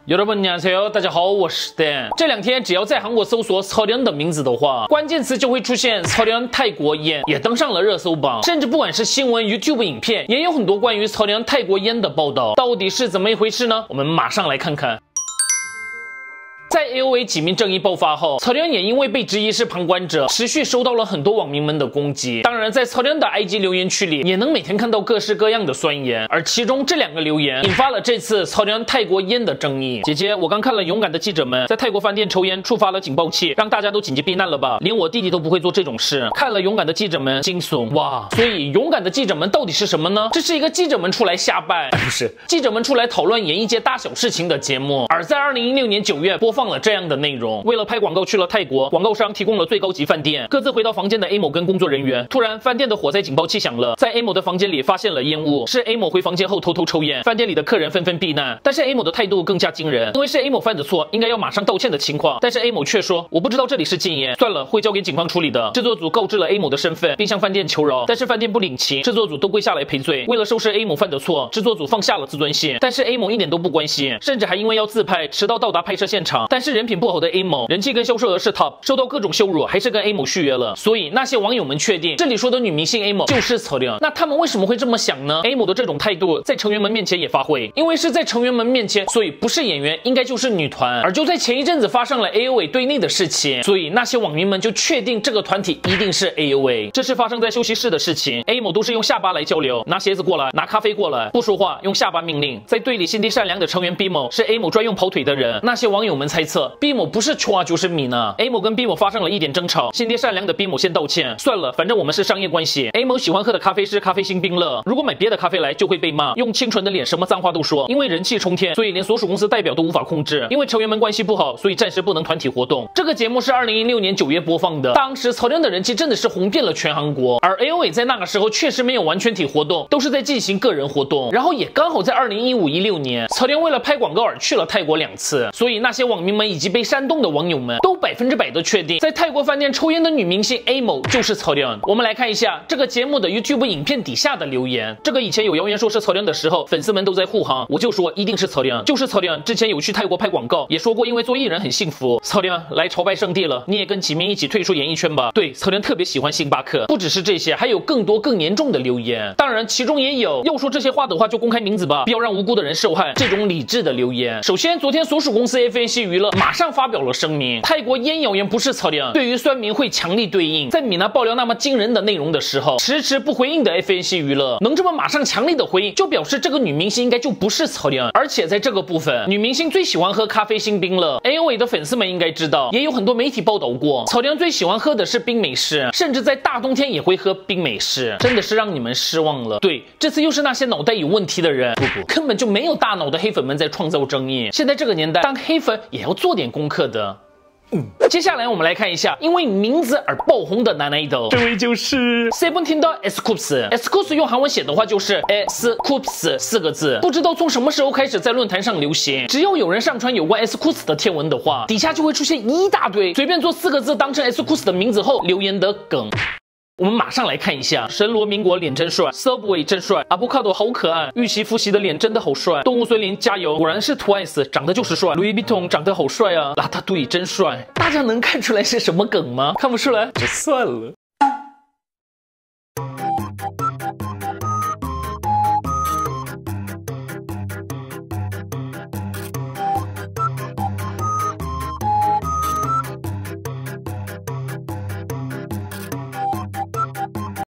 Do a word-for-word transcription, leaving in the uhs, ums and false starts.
여러분 안녕하세요，大家好，我是 Dan。这两天只要在韩国搜索草련的名字的话，关键词就会出现草련泰国烟，也登上了热搜榜。甚至不管是新闻、YouTube 影片，也有很多关于草련泰国烟的报道。到底是怎么一回事呢？我们马上来看看。 在 A O A 几名争议爆发后，草련也因为被质疑是旁观者，持续收到了很多网民们的攻击。当然，在草련的 I G 留言区里，也能每天看到各式各样的酸言。而其中这两个留言引发了这次草련泰国烟的争议。姐姐，我刚看了勇敢的记者们在泰国饭店抽烟，触发了警报器，让大家都紧急避难了吧？连我弟弟都不会做这种事。看了勇敢的记者们，惊悚哇！所以勇敢的记者们到底是什么呢？这是一个记者们出来下拜，不是记者们出来讨论演艺界大小事情的节目。而在二零一六年九月播放 放了这样的内容，为了拍广告去了泰国，广告商提供了最高级饭店。各自回到房间的 A 某跟工作人员，突然饭店的火灾警报器响了，在 A 某的房间里发现了烟雾，是 A 某回房间后偷偷抽烟，饭店里的客人纷纷避难。但是 A 某的态度更加惊人，因为是 A 某犯的错，应该要马上道歉的情况，但是 A 某却说我不知道这里是禁烟，算了，会交给警方处理的。制作组告知了 A 某的身份，并向饭店求饶，但是饭店不领情，制作组都跪下来赔罪。为了收拾 A 某犯的错，制作组放下了自尊心，但是 A 某一点都不关心，甚至还因为要自拍迟到到达拍摄现场，但是人品不好的 A 某人气跟销售额是 top， 受到各种羞辱，还是跟 A 某续约了。所以那些网友们确定这里说的女明星 A 某就是草련。那他们为什么会这么想呢 ？A 某的这种态度在成员们面前也发挥，因为是在成员们面前，所以不是演员应该就是女团。而就在前一阵子发生了 A O A 对内的事情，所以那些网民们就确定这个团体一定是 A O A。这是发生在休息室的事情 ，A 某都是用下巴来交流，拿鞋子过来，拿咖啡过来，不说话，用下巴命令。在队里心地善良的成员 B 某是 A 某专用跑腿的人，那些网友们猜测 B 某不是戳就是米呢。A 某跟 B 某发生了一点争吵，心地善良的 B 某先道歉，算了，反正我们是商业关系。A 某喜欢喝的咖啡是咖啡星冰乐，如果买别的咖啡来就会被骂，用清纯的脸什么脏话都说。因为人气冲天，所以连所属公司代表都无法控制。因为成员们关系不好，所以暂时不能团体活动。这个节目是二零一六年九月播放的，当时草련的人气真的是红遍了全韩国。而 A O A 在那个时候确实没有完全体活动，都是在进行个人活动。然后也刚好在二零一五、一六年，草련为了拍广告而去了泰国两次，所以那些网民们以及被煽动的网友们都百分之百的确定，在泰国饭店抽烟的女明星 A 某就是草련。我们来看一下这个节目的 YouTube 影片底下的留言。这个以前有谣言说是草련的时候，粉丝们都在护航，我就说一定是草련，就是草련。之前有去泰国拍广告，也说过因为做艺人很幸福。草련来朝拜圣地了，你也跟启明一起退出演艺圈吧。对，草련特别喜欢星巴克。不只是这些，还有更多更严重的留言。当然，其中也有要说这些话的话就公开名字吧，不要让无辜的人受害。这种理智的留言。首先，昨天所属公司 F N C 娱乐马上发表了声明，泰国烟谣言不是草련，对于酸民会强力对应。在米娜爆料那么惊人的内容的时候，迟迟不回应的 F N C 娱乐能这么马上强力的回应，就表示这个女明星应该就不是草련。而且在这个部分，女明星最喜欢喝咖啡星冰乐 ，A O A 的粉丝们应该知道，也有很多媒体报道过，草련最喜欢喝的是冰美式，甚至在大冬天也会喝冰美式，真的是让你们失望了。对，这次又是那些脑袋有问题的人，不不，根本就没有大脑的黑粉们在创造争议。现在这个年代，当黑粉也要做点功课的。嗯，接下来我们来看一下因为名字而爆红的男 idol， 这位就是 Seventeen 的 S-Coups。S-Coups 用韩文写的话就是 S-Coups 四个字，不知道从什么时候开始在论坛上流行。只要有人上传有关 S-Coups 的贴文的话，底下就会出现一大堆随便做四个字当成 S-Coups 的名字后留言的梗。我们马上来看一下，神罗民国脸真帅 ，Subway 真帅 ，Avocado 好可爱，玉溪复习的脸真的好帅，动物森林加油，果然是 Twice， 长得就是帅 ，Louis Vuitton 长得好帅啊，拉塔杜伊真帅，大家能看出来是什么梗吗？看不出来就算了。